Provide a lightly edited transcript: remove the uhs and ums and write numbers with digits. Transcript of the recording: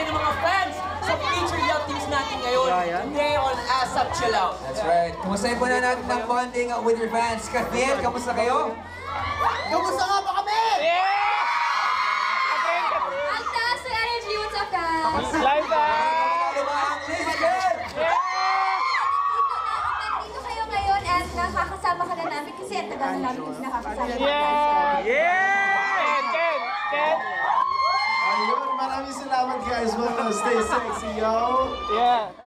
ng mga fans sa featured love teams natin ngayon. Today on ASAP Chill Out. That's right. Kumustahin po na natin ng bonding with your fans. Katniel, kamusta kayo? Kamusta nga ba kami? Ang taas ng energy, what's up guys? Live ba? Nandito kayo ngayon at nakakasama ka na namin kasi ang tagal na namin hindi nakakasama. Ken! Ayun, maraming salamat guys. Stay sexy, yo! Yeah.